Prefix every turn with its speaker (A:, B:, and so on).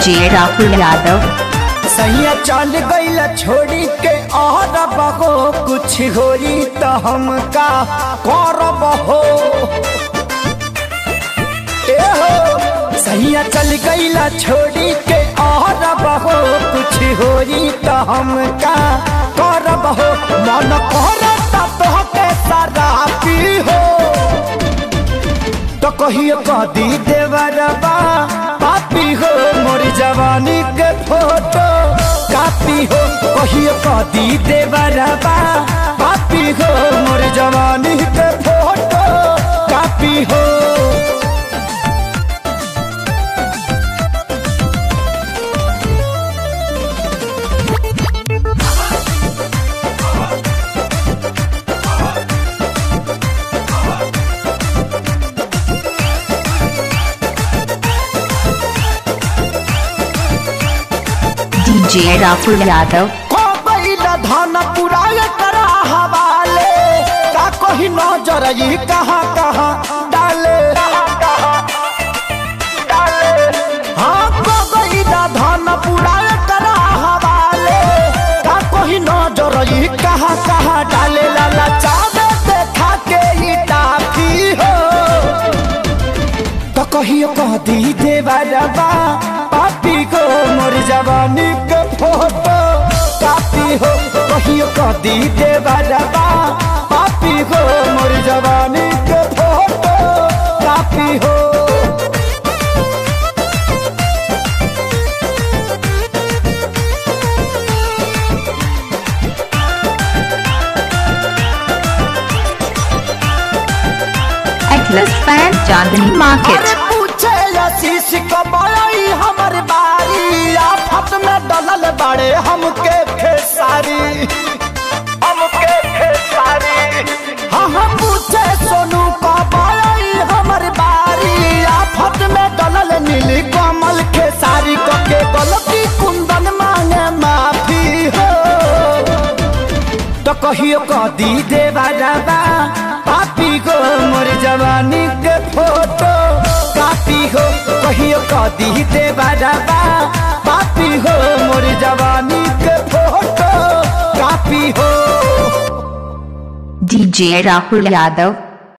A: DJ Rahul Yadav.
B: सैया चल गईला छोड़ी के और बहो कुछ होई तो हम का करब हो। सैया चल गईला छोड़ी के और बहो कुछ होई तो हम का करब हो। मन करता तोहके शराबी हो तो कहियो कदी देवरबा पापी हो। मोर जवानी के फोटो कापी हो कहियो कदी देवरबा पापी हो। मोर जवानी के फोटो कापी हो।
A: डीजे राहुल यादव।
B: धन पुराय करा हवाले का कोई नजर ये कहाँ कहाँ डाले। हाँ कोई धन पुराय करा हवाले का कोई नजर ये कहाँ कहाँ डाले। लाला चाँद देखा के ही टाफी हो तो कहियो कह दी देवरबा पापी को। मोर जवानी के फोटो कापी हो कहियो कदी देवरबा पापी हो। मोर जवानी के फोटो कापी हो।
A: Atlas fan Chandni market.
B: पूछे आशीष कमाई हमर बारी आफत में डलल बड़े हमके खेसारी। हाँ हाँ पूछे सोनू कमाई हमर बारी आफत में डलल नीली कमल खेसारी। के गलती कुंदन मांगे माफी हो तो कहियो कदी देवरबा पापी को। मोर जवानी के फोटो कापी हो कहियो कदी देवरबा पापी हो। मोर जवानी के फोटो कापी हो।
A: डीजे राहुल यादव।